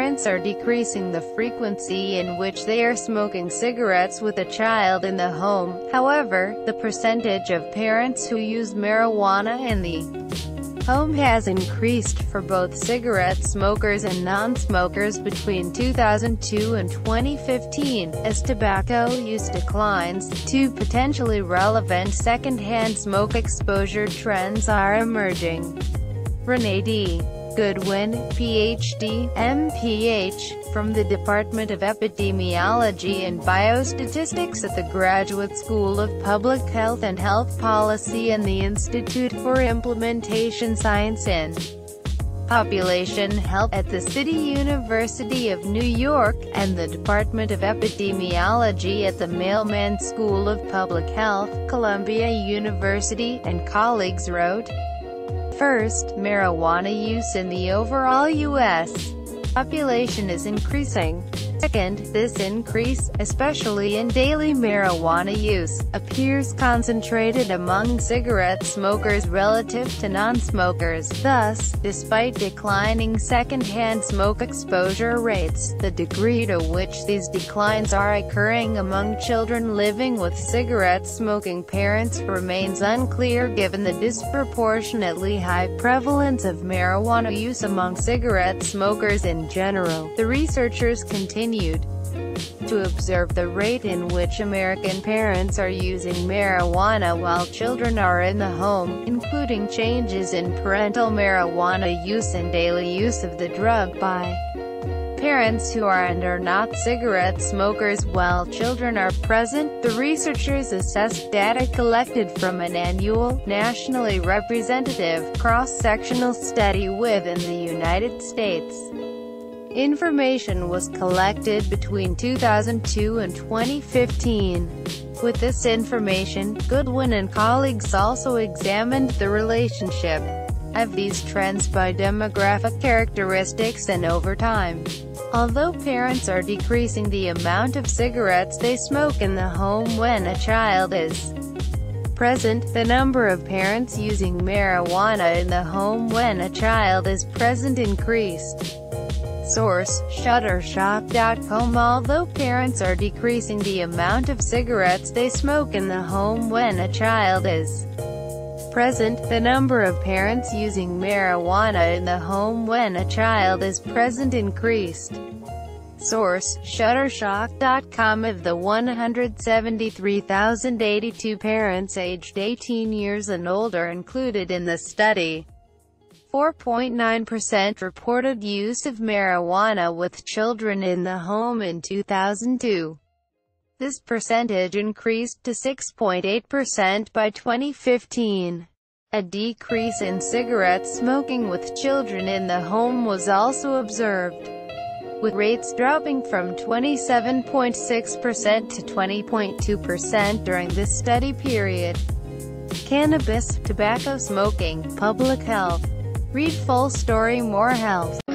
parents are decreasing the frequency in which they are smoking cigarettes with a child in the home. However, the percentage of parents who use marijuana in the home has increased for both cigarette smokers and non-smokers between 2002 and 2015, as tobacco use declines. Two potentially relevant second-hand smoke exposure trends are emerging. Renee D. Goodwin, Ph.D., M.Ph., from the Department of Epidemiology and Biostatistics at the Graduate School of Public Health and Health Policy and the Institute for Implementation Science in Population Health at the City University of New York, and the Department of Epidemiology at the Mailman School of Public Health, Columbia University, and colleagues wrote, First, marijuana use in the overall U.S. population is increasing. Second, this increase, especially in daily marijuana use, appears concentrated among cigarette smokers relative to non-smokers. Thus, despite declining second-hand smoke exposure rates, the degree to which these declines are occurring among children living with cigarette-smoking parents remains unclear given the disproportionately high prevalence of marijuana use among cigarette smokers in general. The researchers continued to observe the rate in which American parents are using marijuana while children are in the home, including changes in parental marijuana use and daily use of the drug by parents who are and are not cigarette smokers while children are present. The researchers assessed data collected from an annual, nationally representative, cross-sectional study within the United States. Information was collected between 2002 and 2015. With this information, Goodwin and colleagues also examined the relationship of these trends by demographic characteristics and over time. Although parents are decreasing the amount of cigarettes they smoke in the home when a child is present, the number of parents using marijuana in the home when a child is present increased. Source: Shutterstock.com. Although parents are decreasing the amount of cigarettes they smoke in the home when a child is present, the number of parents using marijuana in the home when a child is present increased. Source: Shutterstock.com. Of the 173,082 parents aged 18 years and older included in the study, 4.9% reported use of marijuana with children in the home in 2002. This percentage increased to 6.8% by 2015. A decrease in cigarette smoking with children in the home was also observed, with rates dropping from 27.6% to 20.2% during this study period. Cannabis, tobacco smoking, public health. Read full story. More health.